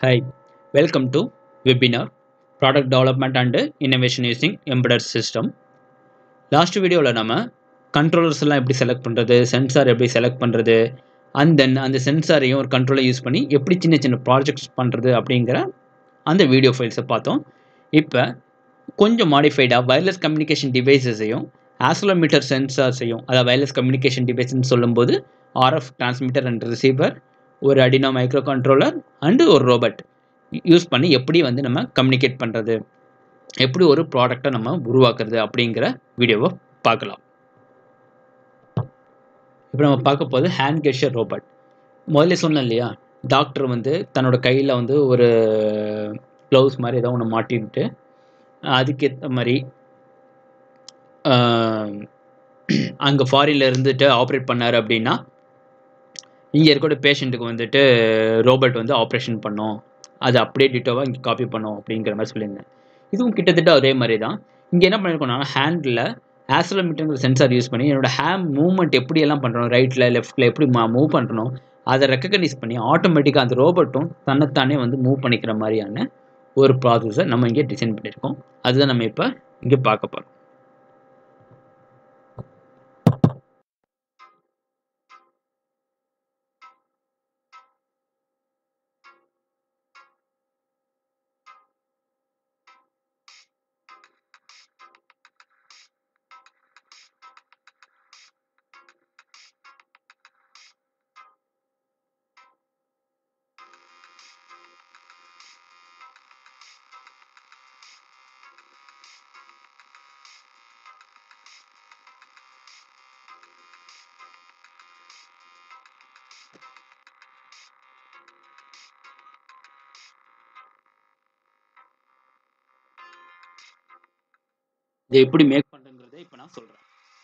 Hi, welcome to webinar Product Development and Innovation using Embedded System. Last வீடியோவில் நம்ம controllers எல்லாம் எப்படி select பண்ணுறது, சென்சார் எப்படி செலக்ட் பண்ணுறது, அண்ட் தென் அந்த சென்சாரையும் ஒரு கண்ட்ரோலை யூஸ் பண்ணி எப்படி சின்ன சின்ன ப்ராஜெக்ட்ஸ் பண்ணுறது அப்படிங்கிற அந்த வீடியோ ஃபைல்ஸை பார்த்தோம். இப்போ கொஞ்சம் மாடிஃபைடாக வயர்லெஸ் கம்யூனிகேஷன் டிவைஸஸையும் ஆக்சிலோமீட்டர் சென்சார்ஸையும், அதாவது வயர்லெஸ் கம்யூனிகேஷன் டிவைஸ்ன்னு சொல்லும்போது ஆர்எஃப் டிரான்ஸ்மிட்டர் அண்ட் ரிசீவர், ஒரு அடினோ மைக்ரோ கண்ட்ரோலர் அண்டு ஒரு ரோபோட் யூஸ் பண்ணி எப்படி வந்து நம்ம கம்யூனிகேட் பண்ணுறது, எப்படி ஒரு ப்ராடக்டை நம்ம உருவாக்குறது அப்படிங்கிற வீடியோவை பார்க்கலாம். இப்போ நம்ம பார்க்க போது ஹேண்ட் கெஷர் ரோபோட். முதல்ல சொன்னேன் இல்லையா, டாக்டர் வந்து தன்னோட கையில் வந்து ஒரு க்ளவுஸ் மாதிரி ஏதோ ஒன்று மாட்டிட்டு அதுக்கேற்ற மாதிரி அங்கே ஃபாரினில் இருந்துட்டு ஆப்ரேட் பண்ணார் அப்படின்னா இங்கே இருக்கக்கூடிய பேஷண்ட்டுக்கு வந்துட்டு ரோபோட் வந்து ஆப்ரேஷன் பண்ணோம், அது அப்படியே டிட்டோவாக இங்கே காப்பி பண்ணோம் அப்படிங்கிற மாதிரி சொல்லியிருந்தேன். இதுவும் கிட்டத்தட்ட அதே மாதிரி தான். இங்கே என்ன பண்ணியிருக்கோம்னா, ஹேண்டில் ஆக்சிலோமீட்டருங்கிற சென்சார் யூஸ் பண்ணி என்னோடய ஹேண்ட் மூவ்மெண்ட் எப்படியெல்லாம் பண்ணுறோம், ரைட்டில் லெஃப்ட்டில் எப்படி மூவ் பண்ணுறோம் அதை ரெக்கக்னைஸ் பண்ணி ஆட்டோமேட்டிக்காக அந்த ரோபோட்டும் தன்னைத்தானே வந்து மூவ் பண்ணிக்கிற மாதிரியான ஒரு ப்ராசஸை நம்ம இங்கே டிசைன் பண்ணியிருக்கோம். அதுதான் நம்ம இப்போ இங்கே பார்க்க போகிறோம். இதை எப்படி மேக் பண்ணுறங்கிறத இப்போ நான் சொல்கிறேன்.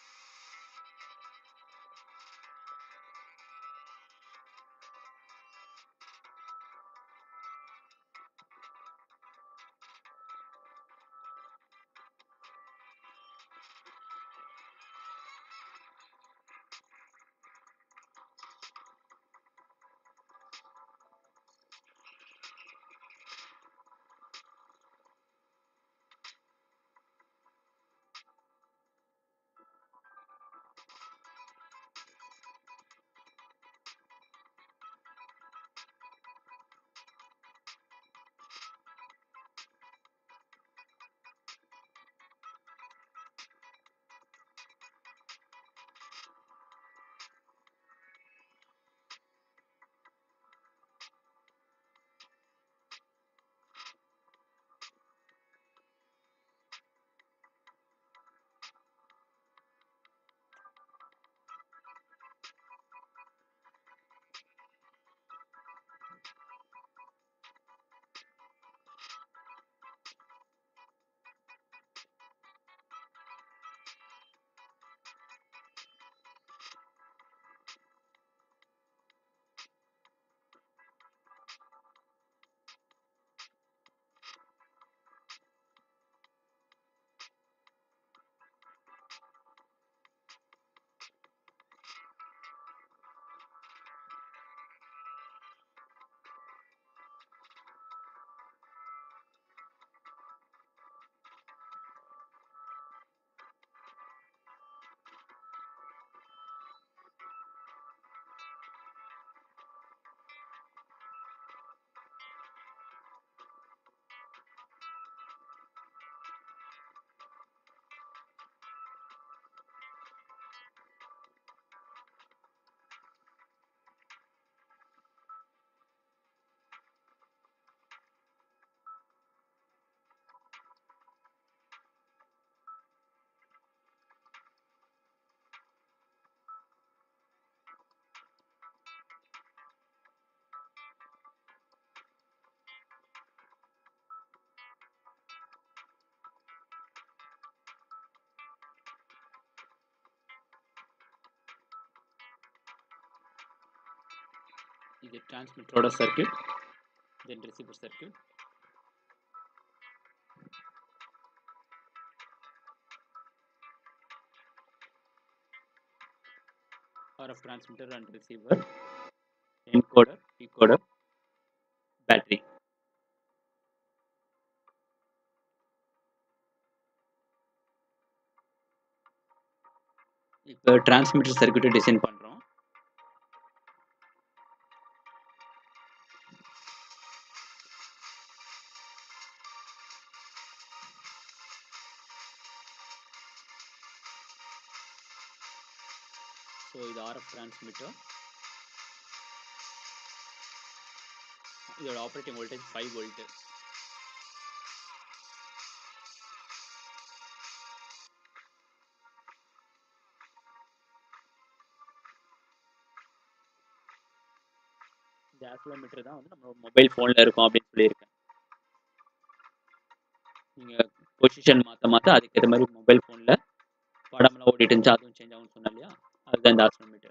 இது டிரான்ஸ்மிட்டரோட circuit, then receiver circuit. RF transmitter and receiver, encoder, decoder, battery. Transmitter சர்க்யூட்டை டிசைன் பண்ணுறோம். ஸோ இது ஆர்எஃப் டிரான்ஸ்மிட்டர். இதோட ஆப்ரேட்டிங் வோல்டேஜ் 5 வோல்ட். இந்த ஆக்சிலோமீட்டர் தான் வந்து நம்ம மொபைல் ஃபோனில் இருக்கும் அப்படின்னு சொல்லியிருக்கேன். நீங்கள் பொசிஷன் மாற்ற அதுக்கேற்ற மாதிரி மொபைல் ஃபோனில் படம்லாம் ஓடிட்டு இருந்துச்சு, அதுவும் சேஞ்ச் ஆகும்னு சொன்னேன் இல்லையா, அதுதான் இந்த ஆக்சிலோமீட்டர்.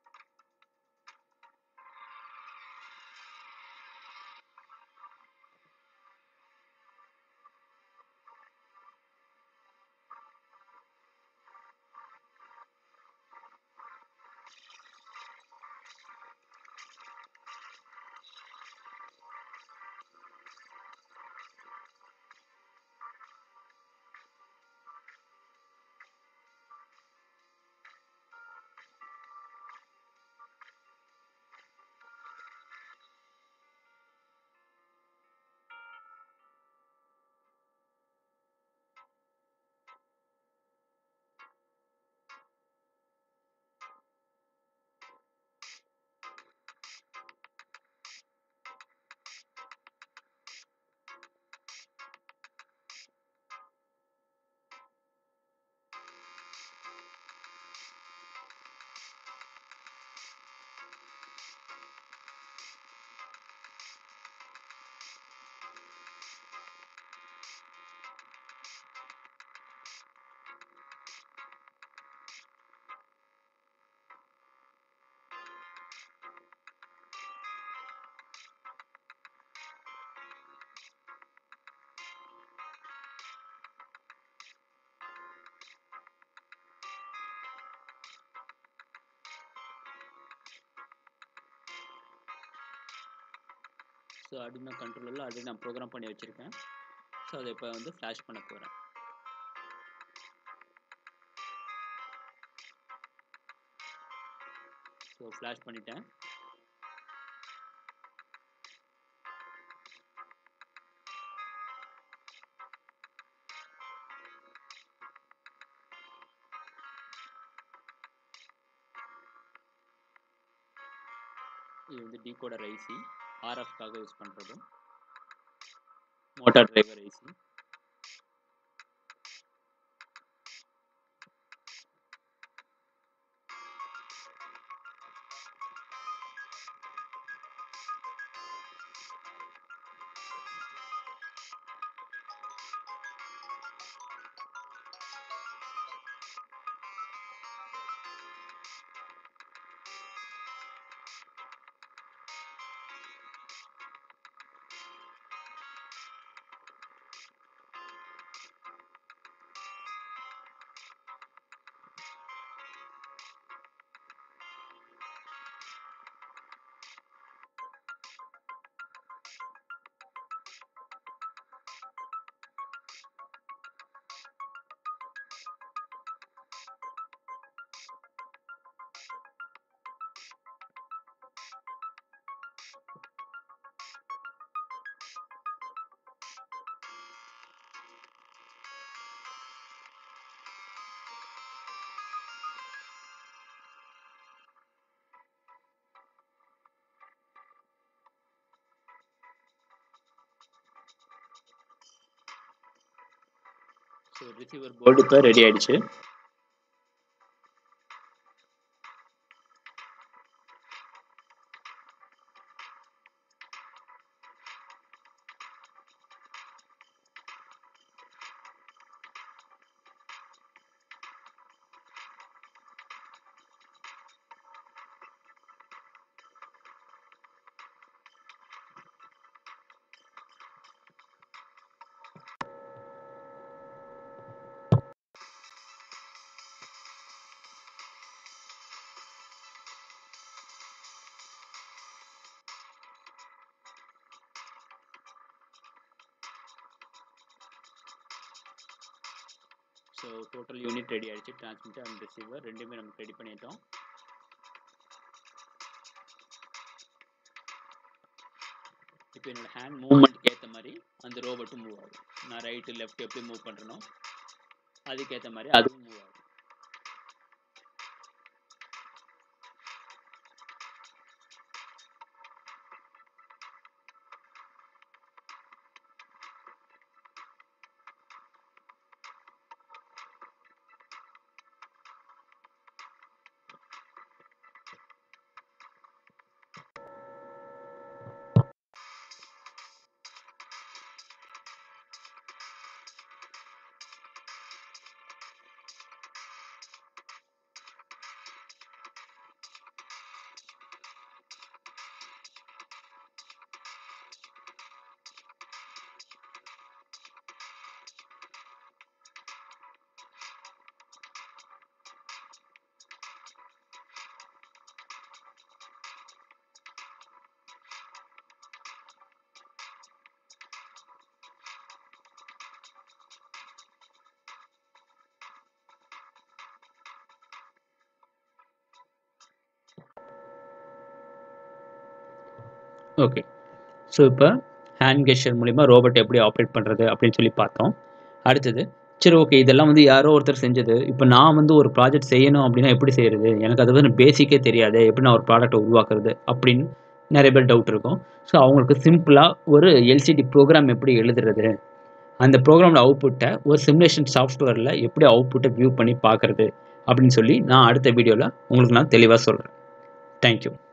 ஸோ Arduino கண்ட்ரோலரில் ஆல்ரெடி நான் ப்ரோக்ராம் பண்ணி வச்சுருக்கேன். ஸோ அதை இப்போ வந்து ஃப்ளாஷ் பண்ண போகிறேன். ஸோ ஃப்ளாஷ் பண்ணிட்டேன். இது வந்து டிகோடர் ஐசி, ஆர்எஃப்காக யூஸ் பண்ணுறது, motor driver IC. So receiver board இப்போ ரெடி ஆயிடுச்சு. ஸோ டோட்டல் யூனிட் ரெடி ஆகிடுச்சு, டிரான்ஸ்மிட்டர் அண்ட் ரிசீவர் ரெண்டுமே நமக்கு ரெடி பண்ணிட்டோம். இப்போ என்னோடய ஹேண்ட் மூவ்மெண்ட்டுக்கு ஏற்ற மாதிரி அந்த ரோபோட்டும் மூவ் ஆகும். நான் ரைட்டு லெஃப்ட் எப்படி மூவ் பண்ணுறனோ அதுக்கேற்ற மாதிரி அதுவும் மூவ் ஆகும். ஓகே, ஸோ இப்போ ஹேண்ட் கெஸ்டர் மூலிமா ரோபோட் எப்படி ஆப்ரேட் பண்ணுறது அப்படின்னு சொல்லி பார்த்தோம். அடுத்தது சரி ஓகே, இதெல்லாம் வந்து யாரோ ஒருத்தர் செஞ்சது, இப்போ நான் வந்து ஒரு ப்ராஜெக்ட் செய்யணும் அப்படின்னா எப்படி செய்கிறது, எனக்கு அது வந்து பேசிக்கே தெரியாது, எப்படி நான் ஒரு ப்ராடக்ட்டை உருவாக்குறது அப்படின்னு நிறைய பேர் டவுட் இருக்கும். ஸோ அவங்களுக்கு சிம்பிளாக ஒரு எல்சிடி ப்ரோக்ராம் எப்படி எழுதுறது, அந்த ப்ரோக்ராமோட அவுட்புட்டை ஒரு சிமுலேஷன் சாஃப்ட்வேரில் எப்படி அவுட்புட்டை வியூ பண்ணி பார்க்குறது அப்படின்னு சொல்லி நான் அடுத்த வீடியோவில் உங்களுக்கு நான் தெளிவாக சொல்கிறேன். தேங்க்யூ.